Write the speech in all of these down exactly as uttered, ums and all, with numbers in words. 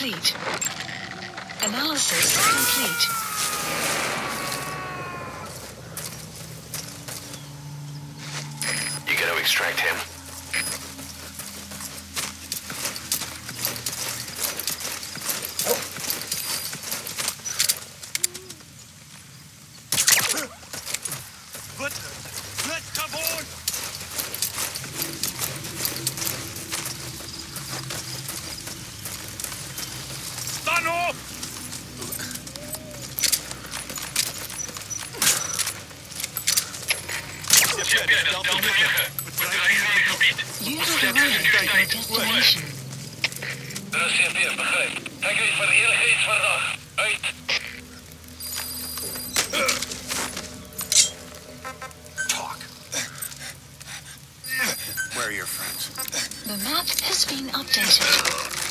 complete. Analysis complete. You gotta extract him. You have arrived at your destination. De C P F begrijp. Kijk eens voor hier iets vandaag. Uit. Talk. Where are your friends? The map has been updated.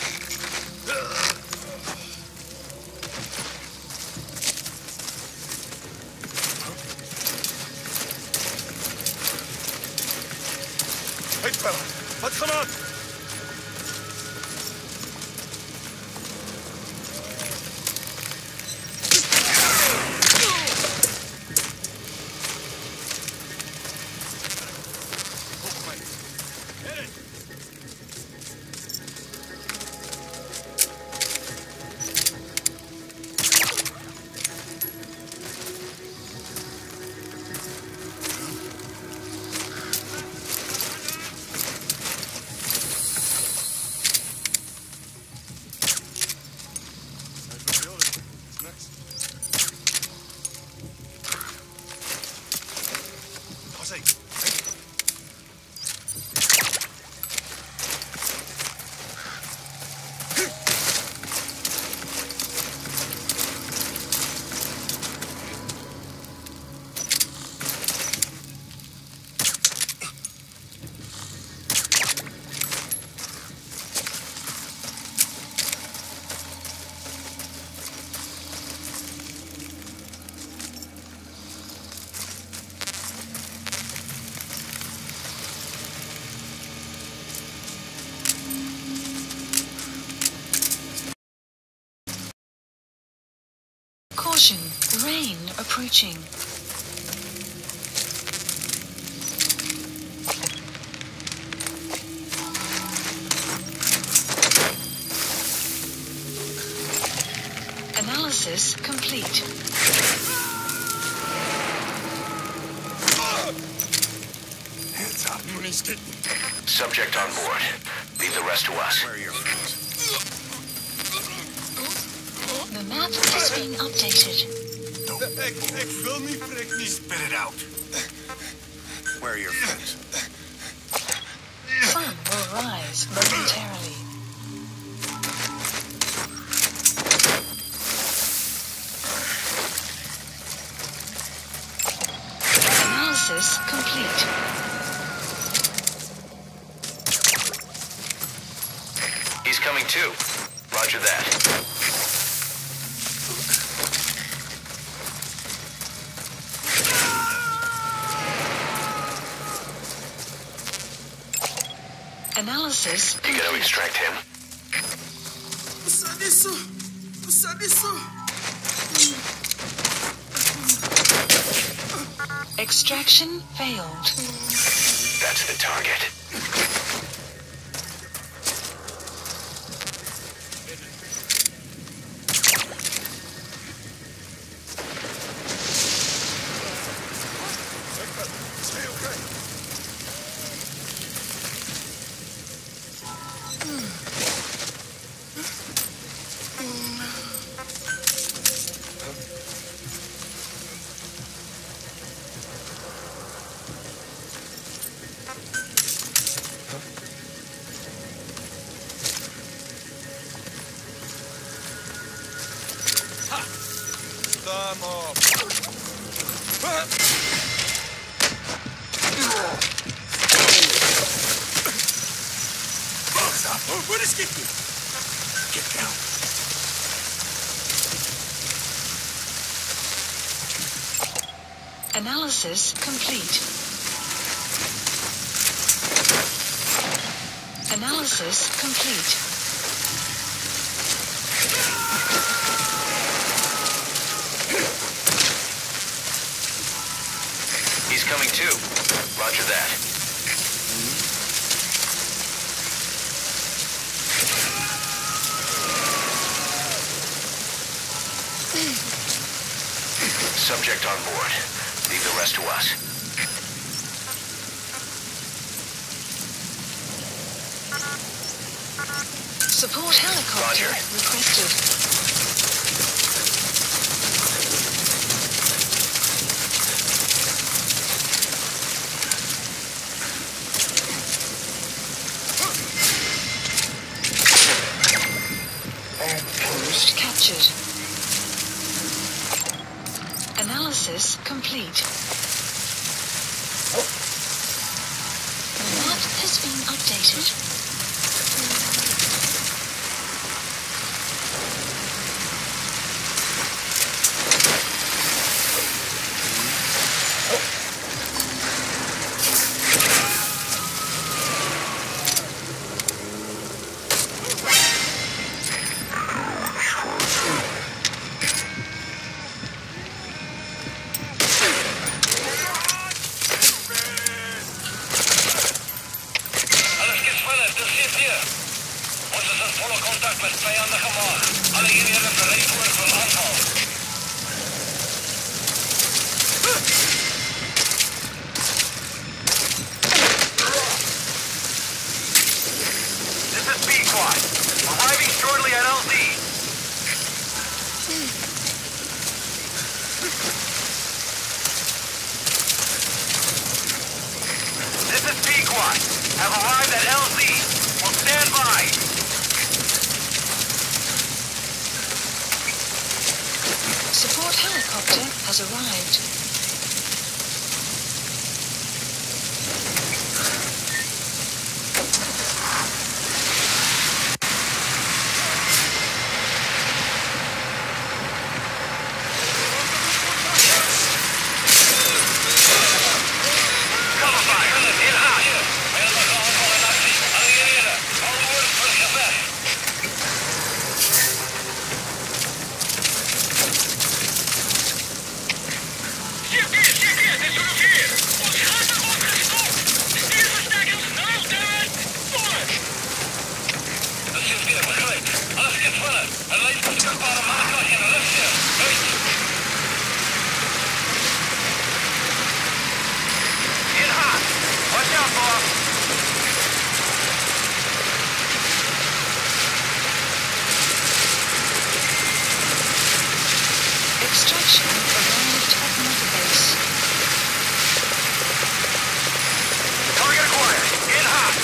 Hey fella, wat gemaakt? Caution, rain approaching. Analysis complete. Hands up. Subject on board. Leave the rest to us. Where are your friends? The map has been updated. Ik, ik wil niet, prik niet. Spit it out. Where are your friends? Sun will rise momentarily. Analysis complete. He's coming too. Roger that. Analysis You complete. gotta extract him. Usa disso. Usa disso. Extraction failed. That's the target. What is it? Get down. Analysis complete. Analysis complete. two. Roger that. Subject on board. Leave the rest to us. Support helicopter Roger. requested. Post captured. Analysis complete. The map has been updated. Support helicopter has arrived. Extraction arrived at Mother Base. Target acquired. In hot.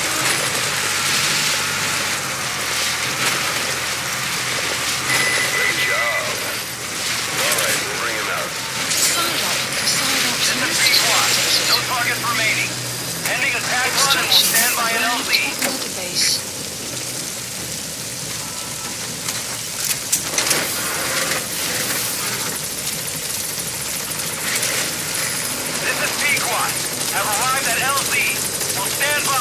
Great job. All right, we'll bring him out. Side up. Side up. This is P-Quad. No targets remaining. Ending attack run and we'll stand by an L Z. Mother Base. This is P-Quad. Have arrived at L Z. We'll stand by.